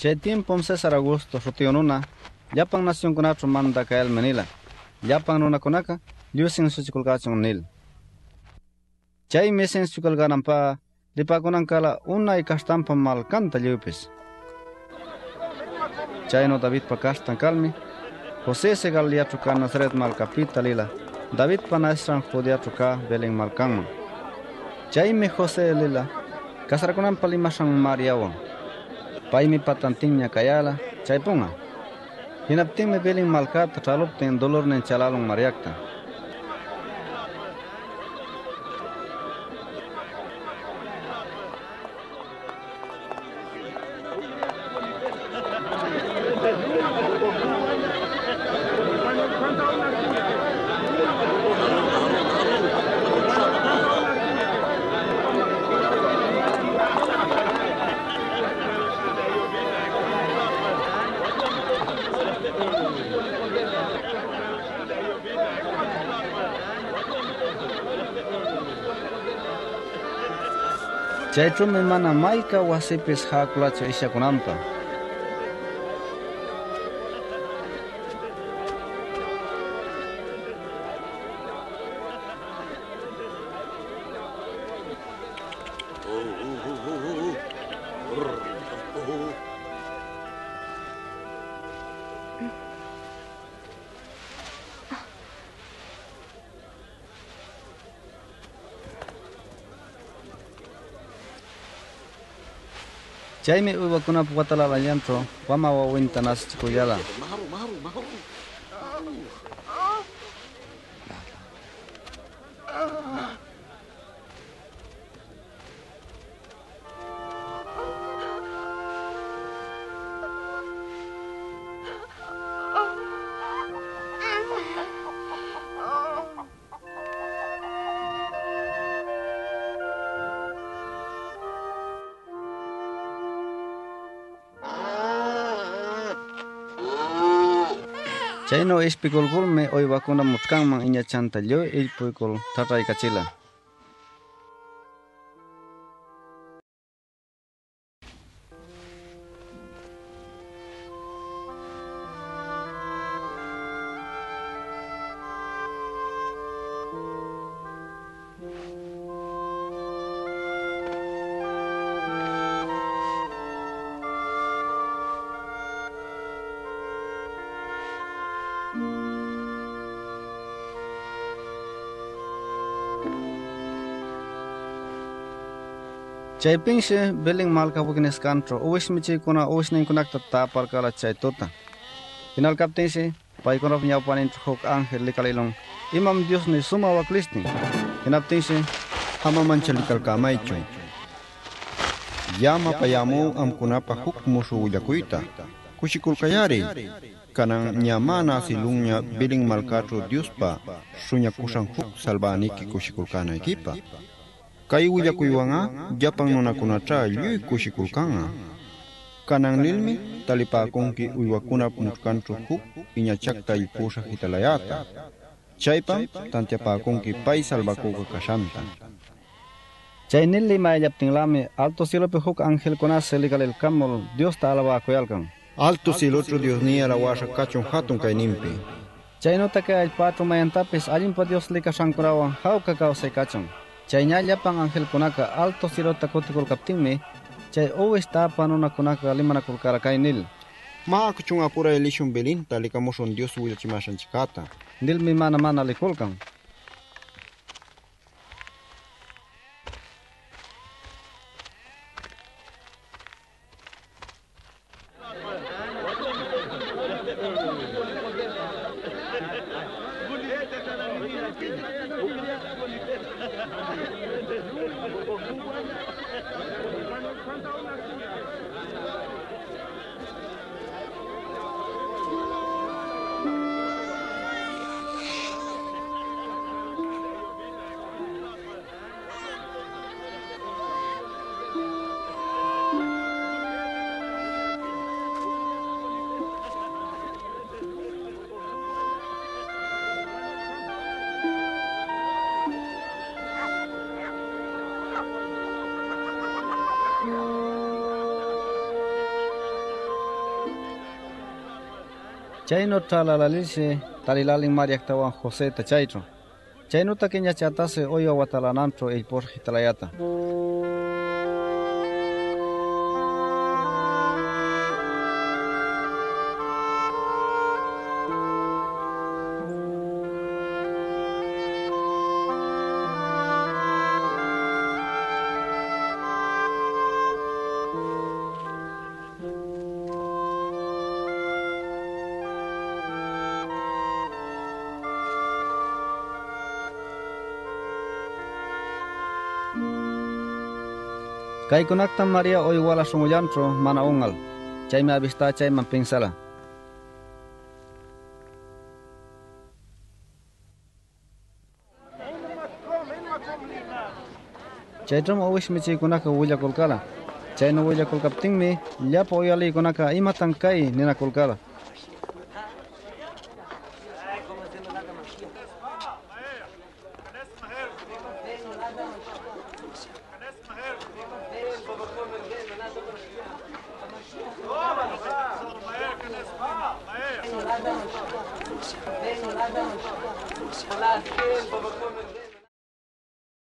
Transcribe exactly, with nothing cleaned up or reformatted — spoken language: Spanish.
Chay tiempo César Augusto Rutionuna, Japan nación kunacho manda kael menila, Japan nuna kunaka, Lusin suchikulgachon nil. Chay mesen suchikulganampa, Lipakunankala una y castampa mal canta llupis. Chay no David pa castan calmi, José se galiachuka Nazaret mal capitalila, David pa naestran judiachuka Belén malcanman. Chay me José lila, Casarakunan palimasan mariawan. Paimi patantinya kayala, chay punga. Hinaptin me Belén malcata chalupten dolor nen chalalong mariakta. Chaytru me mana maika wasipis hakulacha ishakunampa. Chayme uywakuna puwatala llantro, wama wawinta nasachikuyala. Chayno ispikulkulme uywakuna muchkanman iñachanta lluy illpuykul tataykachila. Chay pinshe Belén malka bukines kantro uwish michi kuna uwish nin kunakta tapar kala chay tota. Final kaptense paikona nyaupanin hok ángel likalilong imam Dios ni suma waklisti. Hinaptense hama manchalikal kamaicho. Yama payamu amkunapa huk musu uyakuita. Kushikul kayari. Kanang nyamana silungnya Belén malkatro Diospa sunya kusang huk salbaniki kushikul kana ekipa. Kai uyakuyuanga Japan nuna kunacha lluy kushikulkanga. Kanang nilmi talipakunki uywakuna mutkantru huk iñachakta ipusha hitalayata. Chaypam tantiapakunki pay salvakuka kashanta. Chay nilli mayallaptinlami alto cielopi huk ángel kunase likalil kamul Dios ta alabakuyalkan. Alto cielotro Dios ni alawasha kachon hatun kay nimpi. Chaynota kay patro mayantapis allimpa Dios likashankurawan hawka kawsay kachon. Chay ñallapan ángel kunaka alto cielota kutikul kaptinmi, chay uwish tapa nuna kunaka limanakulkara kay nil. Maa kuchun apura elishun Belén talikamushun Dios willachimashan chikata. Nilmi mana mana likulkan. Chayno tralalaliche talilalin Mariak tawan José tachaytro. Chayno taqueña chatase oyo watalanantro el por hitalayata. Kay kunaktan María hoy wala sumuyantro mana ungal. Chay me avista chay man pensala. Chay trom owish mi chay kunaka huaylla kolkala. Chay no huaylla kolkapting mi llapa oyali kunaka imatan kay nina kolkala. Vengo,